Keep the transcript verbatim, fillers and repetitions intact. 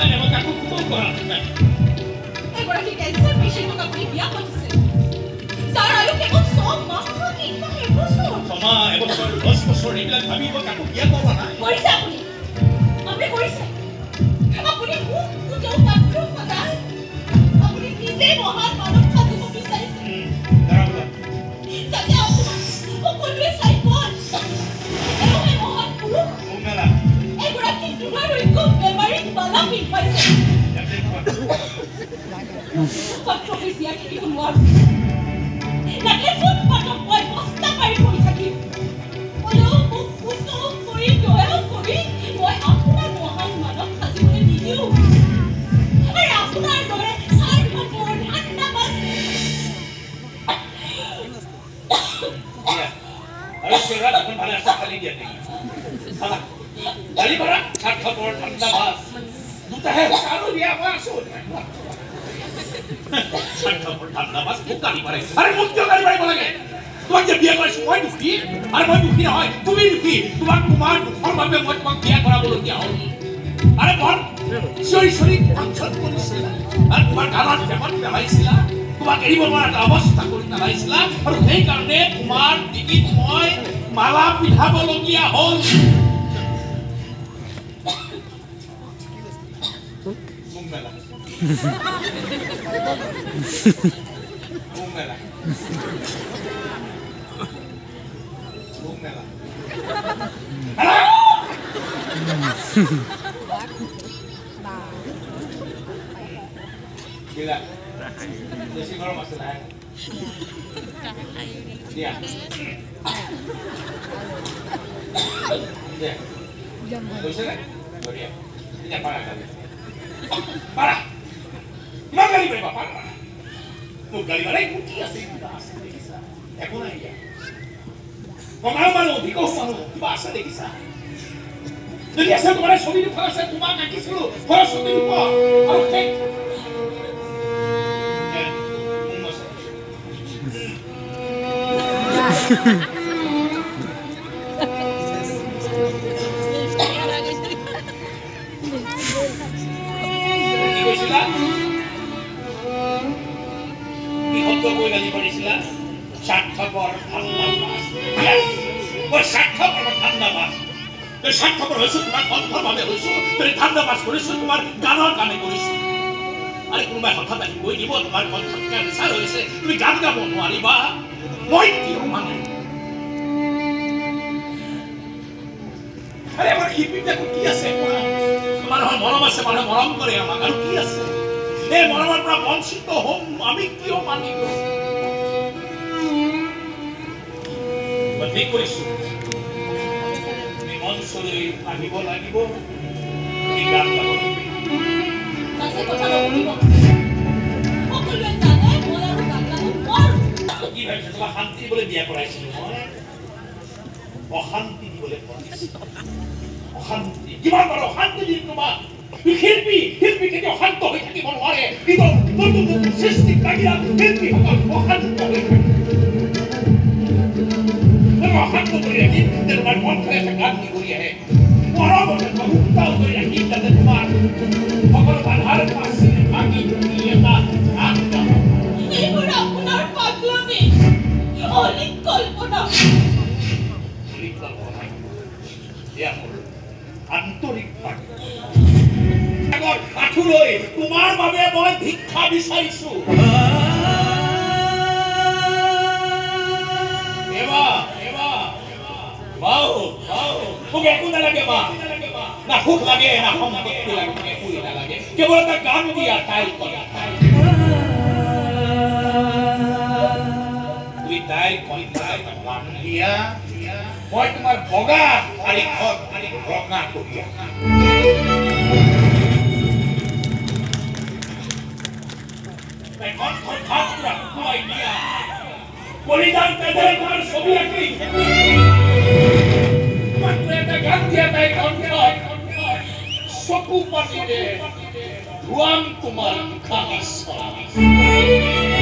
নাই মই কাকো কোন কৰা নাই এগৰাকী কেঞ্চাৰ পেশেণ্টক আপুনি বিয়া পাতিছে যাৰ আয়ু কেৱল ছয় মাহ কিংবা এবছৰ ক্ষমা এবছৰ দহ বছৰ এইবিলাক ভাবি মই কাকো বিয়া কৰোৱা নাই কৰিছে আপুনি আপুনি কৰিছে আপুনি মোক পুজো পাত্ৰ সদায় আপুনি নিজে মহান মানৱ সাজিব বিচাৰিছে দাঁড়াবা যাতে আপোনাক সকলোৱে চাই পোৱা এওঁহে মহান পুৰুষ মেলা এগৰাকী দুৰাৰোগ্য বেমাৰীক বালা পিন্ধাইছে পত্ৰ বেছিয়া কিনিব নোৱাৰো লাগিলে ফুটপাথত মই বস্তা পাৰি পৰি থাকিম হ'লেও মোক পুত্ৰ কৰি দয়া কৰি মই আপোনাৰ মহান মানৱ সাজিবলৈ নিদিওঁ আৰু আপোনাৰ দৰে স্বাৰ্থপৰ ধান্দাবাজ আৰু চেহেৰা এখন ভালে আছে খালি দিয়া নেকি চালা গালি পাৰা স্বাৰ্থপৰ ধান্দাবাজ দুটাহে আৰু দিয়া মই আছো স্বাৰ্থপৰ ধান্দাবাজ মোক গালি পাৰে আৰে মোক কিয় গালি পাৰিব লাগে তোমাক যে বিয়া কৰিছো মই দুখী আৰু মই দুখী নহয় তুমি দুখী তোমাক তোমাৰ দুখৰ বাবে মই তোমাক বিয়া কৰাবলগীয়া হ'ল আৰে মন চিঞৰি চিঞৰি ফাংচন কৰিছিলা আৰু তোমাৰ গালত পেপত পেলাইছিলা তোমাক এৰিব নোৱাৰা এটা অৱস্থা কৰি পেলাইছিলা আৰু সেইকাৰণে তোমাৰ ডিঙিত মই মালা পিন্ধাবলগীয়া হ'ল Mumela. Mumela. Mumela. Gila. Jadi kalau masalah. Dia. Dia. Bisa kan? Dia. Dia parah kali. Parah. Iman kali berapa parah? Mau kali mana ikut dia sih bahasa desa. Aku nanya. Pengalaman lebih kau malu bahasa desa. Jadi asal kemarin sobi di bahasa tu makan kisru. Kalau sobi lupa, harus cek. Ya, mumas. Sila, ihop kau lagi pada sila, sakthapor thanda mas, yes, kau sakthapor thanda mas, kau sakthapor hoisu, তোমার অন্তর ভাবে hoisu, তুমি thanda mas করিছো, তোমার গানৰ গানে করিছো, আরে কোনোবাই হঠাৎ আহি কৈ দিব তোমাৰ কণ্ঠকে বিচাৰ হৈছে, তুমি গান গাব নোৱাৰিবা, মই কি মানে, আরে আমাৰ শিল্পীটা কি আছে মানুহৰ মৰম আছে মানুহে মৰম কৰে আমাক আৰু কি আছে এই মৰমৰ পৰা বঞ্চিত হ'ম আমি কিয় মানিব মই ঠিক কৰিছো তুমি মঞ্চলৈ আহিব লাগিব তুমি গান গাব তাতে কথা নকৰিব সকলোৱে জানে মই আৰু গান গাব নোৱাৰো কি ভাবিছে তোমাক শান্তি দিবলৈ বিয়া কৰাইছিলো মই অশান্তি দিবলৈ কৰাইছিলো অশান্তি কিমান বাৰু অশান্তি দিম তোমাক শিল্পী শিল্পী কেতিয়া অশান্ত হৈ থাকিব নোৱাৰে কিন্তু নতুন নতুন সৃষ্টি লাগিলা শিল্পীসকল অশান্ত হৈ থাকে অশান্ত কৰি ৰাখি তোমাৰ মনখনে এটা গান কি কৰি আহে মৰমতে উত্তাল কৰি ৰাখি যাতে তোমাৰ সকলো বাধাৰ পাছে ভাঙি ভাঙি এটা গান গাব এইবোৰ আপোনাৰ পাগলামি অলিক কল্পনা অলিক কল্পনা এয়া আন্তৰিক আগৰ আঠুলৈ তোমাৰ বাবে মই ভিক্ষা বিচাৰিছো এবা এবা বাও বাও মোক একো নালাগে বা না সুখ লাগে না সম্পত্তি লাগে একো নালাগে কেৱল এটা গান দিয়া তাইৰ কথা তুমি তাইৰ কণ্ঠাই গান দিয়া মই তোমাৰ বগা শাৰী ঘৰ ৰঙা কবিয়া এখন ঘৰ পুৰা খুৱাই দিয়া বলিদান পেদে তোমাৰ ছবি আঁকি মাত্ৰ এটা গান দিয়া তাই কণ্ঠ চকু পানীৰে ধুৱাম তোমাৰ মুখা